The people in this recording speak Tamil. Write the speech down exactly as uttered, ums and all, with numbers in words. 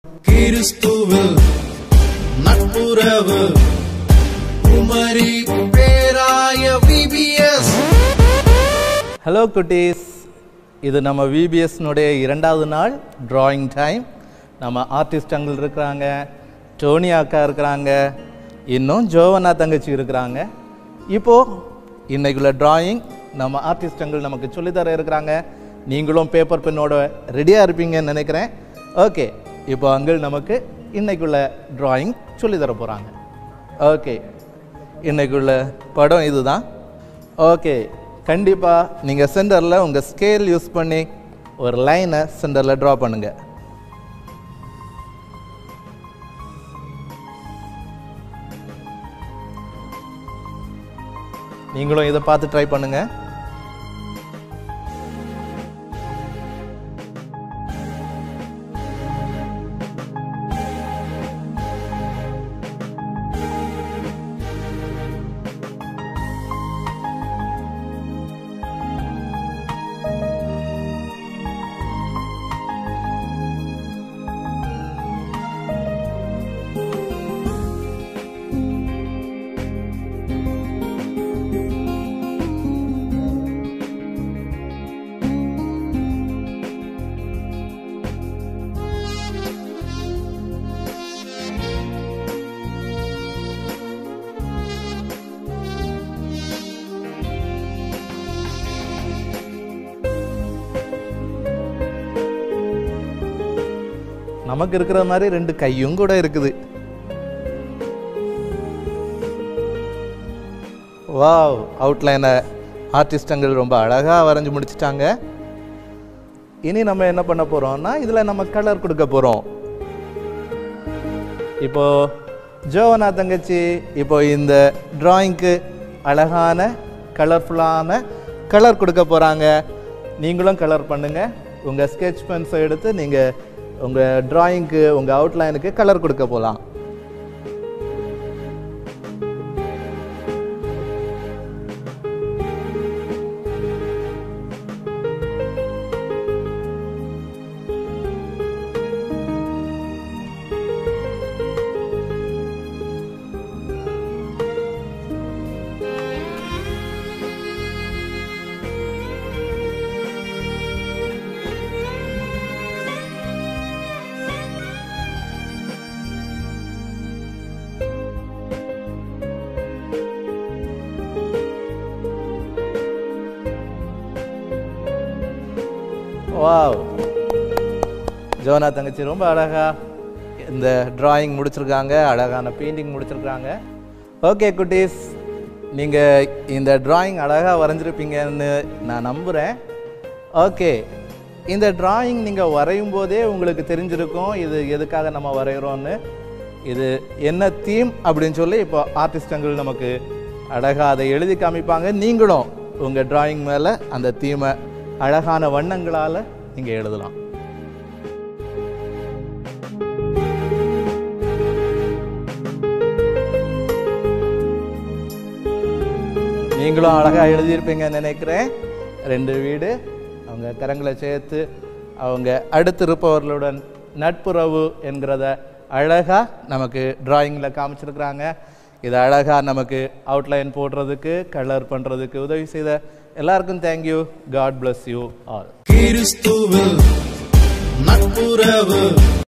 கிறிஸ்துவில் நட்புறவு குமரி பேராய விபிஎஸ். ஹலோ குட்டீஸ், இது நம்ம விபிஎஸ்னுடைய இரண்டாவது நாள் டிராயிங் டைம். நம்ம ஆர்டிஸ்ட் அங்கிள் இருக்கிறாங்க, டோனி அக்கா இருக்கிறாங்க, இன்னும் ஜோவனா தங்கச்சி இருக்கிறாங்க. இப்போது இன்றைக்குள்ள டிராயிங் நம்ம ஆர்டிஸ்ட் அங்கிள் நமக்கு சொல்லித்தர இருக்கிறாங்க. நீங்களும் பேப்பர் பென்னோட ரெடியாக இருப்பீங்கன்னு நினைக்கிறேன். ஓகே, இப்போ அங்கிள் நமக்கு இன்றைக்குள்ள டிராயிங் சொல்லித்தர போகிறாங்க. ஓகே, இன்றைக்குள்ள படம் இதுதான். ஓகே, கண்டிப்பாக நீங்கள் சென்டரில் உங்கள் ஸ்கேல் யூஸ் பண்ணி ஒரு லைனை சென்டரில் ட்ரா பண்ணுங்கள். நீங்களும் இதை பார்த்து ட்ரை பண்ணுங்கள். நமக்கு இருக்கிற மாதிரி ரெண்டு கையும் கூட இருக்குது. வாவ், அவுட்லைனை ஆர்டிஸ்டங்கள் ரொம்ப அழகாக வரைஞ்சி முடிச்சிட்டாங்க. இனி நம்ம என்ன பண்ண போகிறோம்னா இதில் நம்ம கலர் கொடுக்க போகிறோம். இப்போ ஜோவனா தங்கச்சி இப்போ இந்த டிராயிங்க்கு அழகான கலர்ஃபுல்லான கலர் கொடுக்க போகிறாங்க. நீங்களும் கலர் பண்ணுங்கள். உங்கள் ஸ்கெட்ச் பென்ஸை எடுத்து நீங்கள் உங்கள் டிராயிங்க்கு உங்கள் அவுட்லைனுக்கு கலர் கொடுக்க போகலாம். வாவ், ஜோவனா தங்கச்சி ரொம்ப அழகா இந்த டிராயிங் முடிச்சிருக்காங்க, அழகான பெயிண்டிங் முடிச்சிருக்காங்க. ஓகே குட்டீஸ், நீங்கள் இந்த டிராயிங் அழகாக வரைஞ்சிருப்பீங்கன்னு நான் நம்புகிறேன். ஓகே, இந்த டிராயிங் நீங்கள் வரையும் போதே உங்களுக்கு தெரிஞ்சிருக்கும் இது எதுக்காக நம்ம வரைகிறோன்னு, இது என்ன தீம் அப்படின்னு சொல்லி இப்போ ஆர்டிஸ்டங்கள் நமக்கு அழகாக அதை எழுதி காமிப்பாங்க. நீங்களும் உங்கள் டிராயிங் மேலே அந்த தீமை அழகான வண்ணங்களால் நீங்கள் எழுதலாம். நீங்களும் அழகாக எழுதியிருப்பீங்கன்னு நினைக்கிறேன். ரெண்டு வீடு அவங்க கரங்களை சேர்த்து அவங்க அடுத்திருப்பவர்களுடன் நட்புறவு என்கிறத அழகாக நமக்கு டிராயிங்கில் காமிச்சிருக்கிறாங்க. இது அழகாக நமக்கு அவுட்லைன் போடுறதுக்கு கலர் பண்ணுறதுக்கு உதவி செய்த எல்லாருக்கும் thank you. God bless you all. கிறிஸ்துவில் நட்புறவு